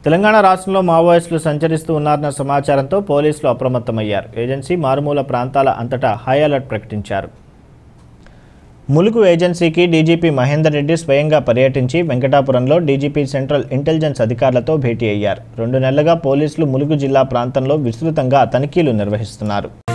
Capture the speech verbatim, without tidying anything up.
తెలంగాణ రాష్ట్రంలో మావోయిస్టులు సంచరిస్తూ ఉన్నారన్న సమాచారంతో పోలీసులు అప్రమత్తమయ్యారు. ఏజెన్సీ మారుమూల ప్రాంతాల అంతటా హై అలర్ట్ ప్రకటించారు. ములుగు ఏజెన్సీకి డీజీపీ మహేందర్ రెడ్డి స్వయంగా పర్యటించి వెంకటాపురంలో డీజీపీ సెంట్రల్ ఇంటెలిజెన్స్ అధికారులతో భేటీ అయ్యారు. రెండు నెలలుగా పోలీసులు ములుగు జిల్లా ప్రాంతంలో విస్తృతంగా తనిఖీలు నిర్వహిస్తున్నారు.